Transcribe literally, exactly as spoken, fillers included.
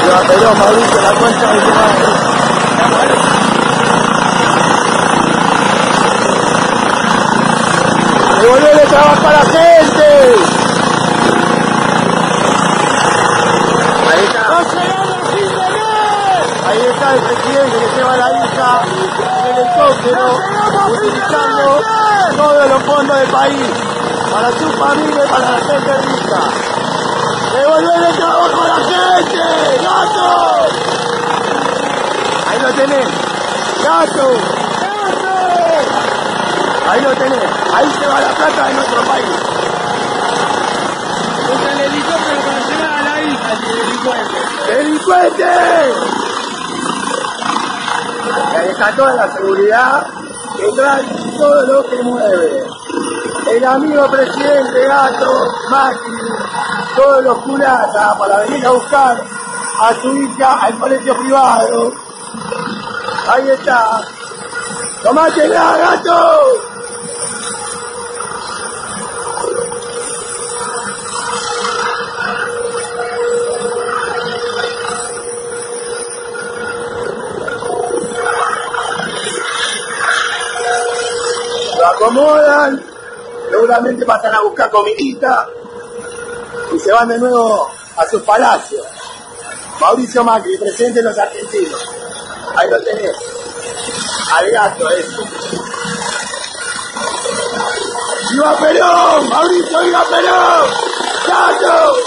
Viva Perón, Mauricio, la concha de tu madre. ¡Devolverle trabajo a la gente! Ahí está. Ahí está el presidente que lleva a la hija en el helicóptero, utilizando todos los fondos del país para su familia y para la gente rica. ¡Devolverle trabajo a la gente! ¡Gato! Ahí lo tenés. ¡Gato! Ahí lo tenés. Ahí se va la plata de nuestro país. Usa el helicóptero para llevar a la hija, el delincuente. ¡Delincuente! Y ahí está toda la seguridad que trae todo lo que mueve. El amigo presidente Gato, Macri, todos los culatas para venir a buscar a su hija al colegio privado. Ahí está. ¡Tomátela, Gato! Lo acomodan, seguramente pasan a buscar comidita y se van de nuevo a sus palacios. Mauricio Macri, presidente de los argentinos. Ahí lo tenés. Al Gato ese. ¡Viva Perón! ¡Mauricio, viva Perón! ¡Gato!